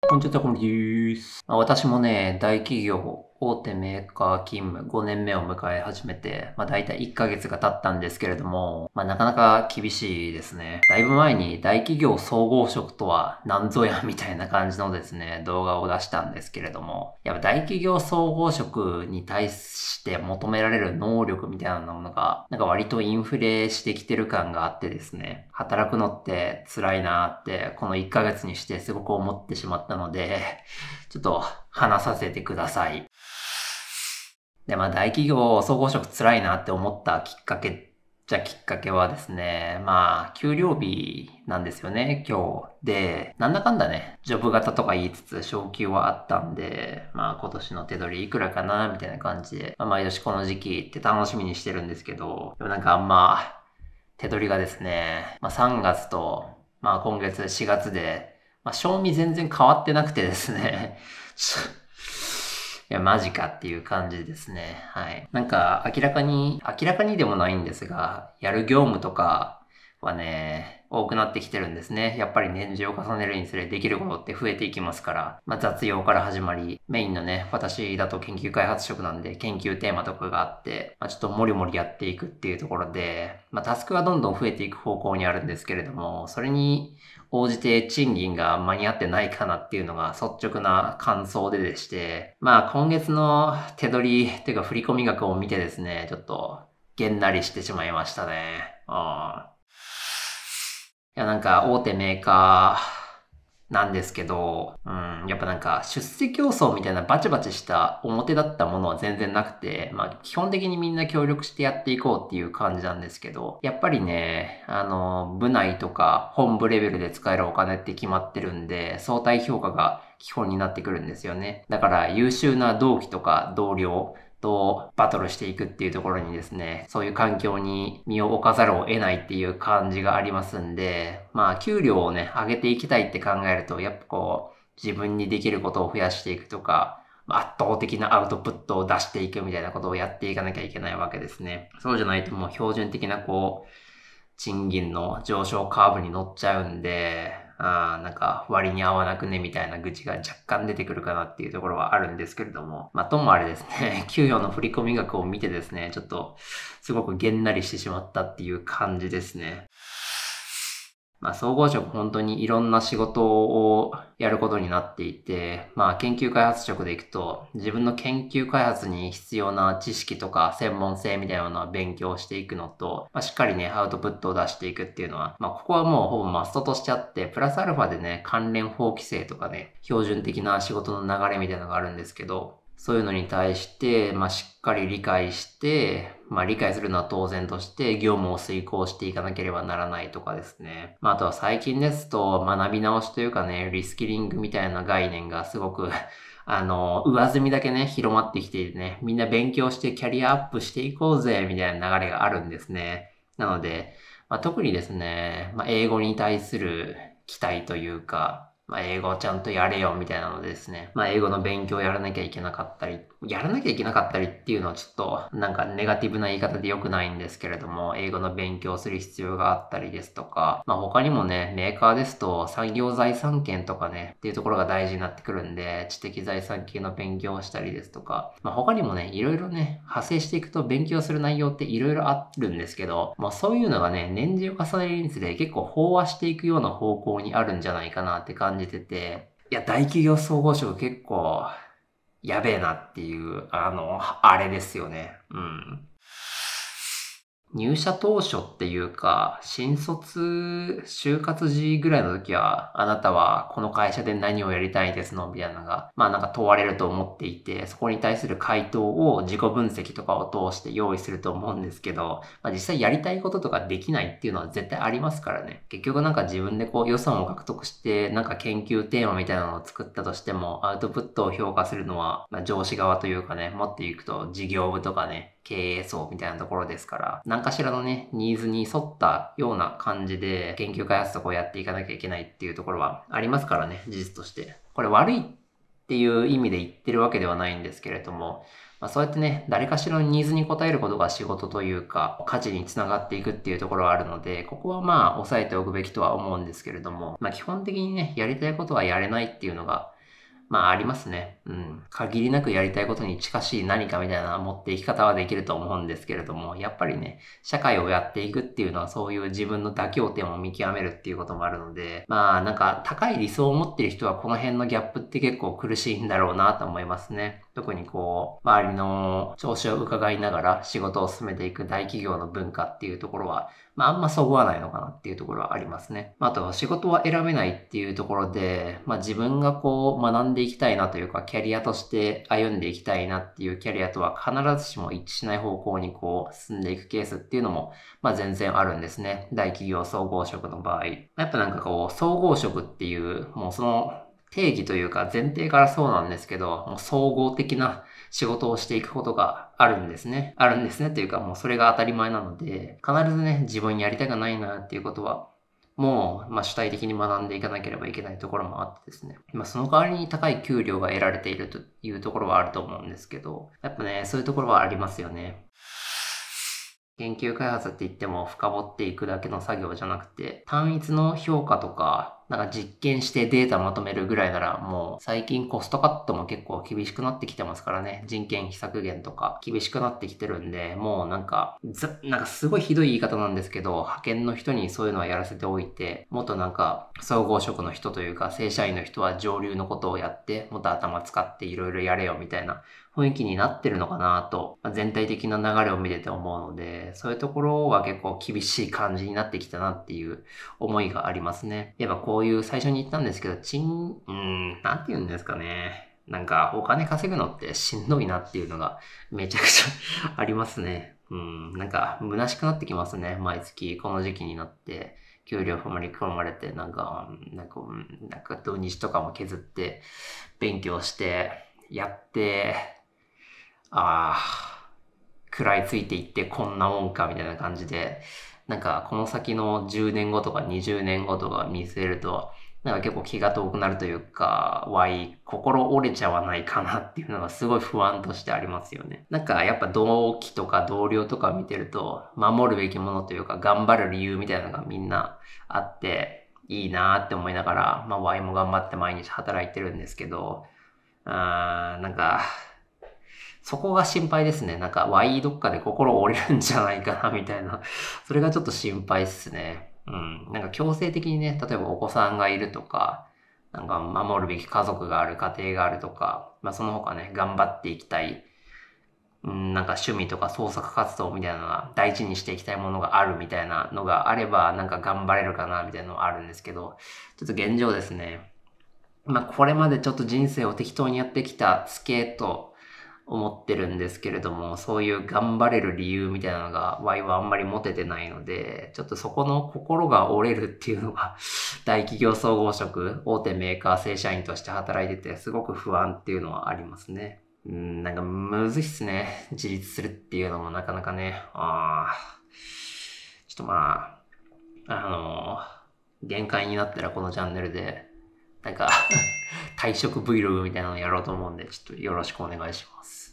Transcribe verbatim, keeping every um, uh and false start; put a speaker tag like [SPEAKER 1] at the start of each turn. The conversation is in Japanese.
[SPEAKER 1] こんにちは、こんにちはです。まあ私もね、大企業、大手メーカー勤務ごねんめを迎え始めて、まあ大体いっかげつが経ったんですけれども、まあなかなか厳しいですね。だいぶ前に大企業総合職とは何ぞやみたいな感じのですね、動画を出したんですけれども、やっぱ大企業総合職に対して求められる能力みたいなものが、なんか割とインフレしてきてる感があってですね、働くのって辛いなって、このいっかげつにしてすごく思ってしまったので、ちょっと話させてください。で、まあ大企業総合職辛いなって思ったきっかけじゃきっかけはですね、まあ給料日なんですよね、今日。で、なんだかんだね、ジョブ型とか言いつつ昇給はあったんで、まあ今年の手取りいくらかな、みたいな感じで、まあ毎年この時期って楽しみにしてるんですけど、でもなんかあんま手取りがですね、まあさんがつと、まあ今月しがつで、まあ賞味全然変わってなくてですね、いや、マジかっていう感じですね。はい。なんか、明らかに、明らかにでもないんですが、やる業務とかはね、多くなってきてるんですね。やっぱり年次を重ねるにつれできることって増えていきますから、まあ、雑用から始まり、メインのね、私だと研究開発職なんで、研究テーマとかがあって、まあ、ちょっともりもりやっていくっていうところで、まあ、タスクはどんどん増えていく方向にあるんですけれども、それに、応じて賃金が間に合ってないかなっていうのが率直な感想ででして、まあ今月の手取りっていうか振込額を見てですね、ちょっとげんなりしてしまいましたね。うん。いやなんか大手メーカー、なんですけど、うん、やっぱなんか出世競争みたいなバチバチした表だったものは全然なくて、まあ基本的にみんな協力してやっていこうっていう感じなんですけど、やっぱりね、あの、部内とか本部レベルで使えるお金って決まってるんで、相対評価が基本になってくるんですよね。だから優秀な同期とか同僚、とバトルしていくっていうところにですね、そういう環境に身を置かざるを得ないっていう感じがありますんで、まあ給料をね、上げていきたいって考えると、やっぱこう、自分にできることを増やしていくとか、圧倒的なアウトプットを出していくみたいなことをやっていかなきゃいけないわけですね。そうじゃないともう標準的なこう、賃金の上昇カーブに乗っちゃうんで、あーなんか割に合わなくねみたいな愚痴が若干出てくるかなっていうところはあるんですけれども、まあ、ともあれですね、給与の振込額を見てですね、ちょっとすごくげんなりしてしまったっていう感じですね。まあ、総合職本当にいろんな仕事をやることになっていて、まあ、研究開発職で行くと、自分の研究開発に必要な知識とか専門性みたいなものは勉強していくのと、まあ、しっかりね、アウトプットを出していくっていうのは、まあ、ここはもうほぼマストとしてあって、プラスアルファでね、関連法規制とかね、標準的な仕事の流れみたいなのがあるんですけど、そういうのに対して、まあ、しっかり理解して、まあ、理解するのは当然として、業務を遂行していかなければならないとかですね。まあ、あとは最近ですと、学び直しというかね、リスキリングみたいな概念がすごくあの、上積みだけね、広まってきていてね、みんな勉強してキャリアアップしていこうぜ、みたいな流れがあるんですね。なので、まあ、特にですね、まあ、英語に対する期待というか、まあ、英語をちゃんとやれよみたいなのでですね。まあ、英語の勉強をやらなきゃいけなかったり、やらなきゃいけなかったりっていうのはちょっと、なんかネガティブな言い方で良くないんですけれども、英語の勉強をする必要があったりですとか、まあ、他にもね、メーカーですと産業財産権とかね、っていうところが大事になってくるんで、知的財産系の勉強をしたりですとか、まあ、他にもね、いろいろね、派生していくと勉強する内容っていろいろあるんですけど、まあ、そういうのがね、年次を重ねるにつれ結構飽和していくような方向にあるんじゃないかなって感じてて、いや、大企業総合職結構、やべえなっていう、あの、あれですよね。うん。入社当初っていうか、新卒、就活時ぐらいの時は、あなたはこの会社で何をやりたいですのみたいなのが、まあなんか問われると思っていて、そこに対する回答を自己分析とかを通して用意すると思うんですけど、まあ実際やりたいこととかできないっていうのは絶対ありますからね。結局なんか自分でこう予算を獲得して、なんか研究テーマみたいなのを作ったとしても、アウトプットを評価するのは、まあ上司側というかね、持っていくと事業部とかね、経営層みたいなところですから、何かしらのね、ニーズに沿ったような感じで研究開発とかをやっていかなきゃいけないっていうところはありますからね、事実として。これ悪いっていう意味で言ってるわけではないんですけれども、まあ、そうやってね、誰かしらのニーズに応えることが仕事というか、価値につながっていくっていうところはあるので、ここはまあ、抑えておくべきとは思うんですけれども、まあ基本的にね、やりたいことはやれないっていうのが、 まあありますね。うん。限りなくやりたいことに近しい何かみたいな持っていき方はできると思うんですけれども、やっぱりね、社会をやっていくっていうのはそういう自分の妥協点を見極めるっていうこともあるので、まあなんか高い理想を持ってる人はこの辺のギャップって結構苦しいんだろうなと思いますね。特にこう、周りの調子を伺いながら仕事を進めていく大企業の文化っていうところは、まああんまそぐわないのかなっていうところはありますね。あと仕事は選べないっていうところで、まあ自分がこう学んでいきたいなというか、キャリアとして歩んでいきたいなっていうキャリアとは必ずしも一致しない方向にこう進んでいくケースっていうのも、まあ全然あるんですね。大企業総合職の場合。やっぱなんかこう、総合職っていう、もうその定義というか前提からそうなんですけど、もう総合的な仕事をしていくことがあるんですね。あるんですねっていうかもうそれが当たり前なので、必ずね、自分やりたくないなっていうことは、もう、まあ、主体的に学んでいかなければいけないところもあってですね。まあ、その代わりに高い給料が得られているというところはあると思うんですけど、やっぱね、そういうところはありますよね。研究開発って言っても深掘っていくだけの作業じゃなくて、単一の評価とか、なんか実験してデータまとめるぐらいならもう最近コストカットも結構厳しくなってきてますからね。人件費削減とか厳しくなってきてるんで、もうなんか、ざなんかすごいひどい言い方なんですけど、派遣の人にそういうのはやらせておいて、もっとなんか総合職の人というか正社員の人は上流のことをやって、もっと頭使っていろいろやれよみたいな雰囲気になってるのかなと、全体的な流れを見てて思うので、そういうところは結構厳しい感じになってきたなっていう思いがありますね。やっぱこういう最初に言ったんですけど、ちん、うーん、なんて言うんですかね。なんかお金稼ぐのってしんどいなっていうのがめちゃくちゃありますね。うん、なんか虚しくなってきますね。毎月この時期になって。給料ふまり込まれて、なんか、なんか、なんか土日とかも削って、勉強して、やって、ああ、食らいついていってこんなもんかみたいな感じで、なんかこの先のじゅうねんごとかにじゅうねんごとか見据えると、なんか結構気が遠くなるというか、わい、心折れちゃわないかなっていうのがすごい不安としてありますよね。なんかやっぱ同期とか同僚とか見てると、守るべきものというか頑張る理由みたいなのがみんなあって、いいなーって思いながら、まあワイも頑張って毎日働いてるんですけど、あーなんか、そこが心配ですね。なんか、ワイどっかで心折れるんじゃないかな、みたいな。それがちょっと心配っすね。うん。なんか強制的にね、例えばお子さんがいるとか、なんか守るべき家族がある、家庭があるとか、まあその他ね、頑張っていきたい、うん、なんか趣味とか創作活動みたいなのが大事にしていきたいものがあるみたいなのがあれば、なんか頑張れるかな、みたいなのはあるんですけど、ちょっと現状ですね。まあこれまでちょっと人生を適当にやってきたスケート、思ってるんですけれども、そういう頑張れる理由みたいなのが、ワイはあんまり持ててないので、ちょっとそこの心が折れるっていうのが、大企業総合職、大手メーカー正社員として働いてて、すごく不安っていうのはありますね。うん、なんかむずいっすね。自立するっていうのもなかなかね。ああ。ちょっとまあ、あの限界になったらこのチャンネルで、なんか退職 Vlog みたいなのやろうと思うんで、ちょっとよろしくお願いします。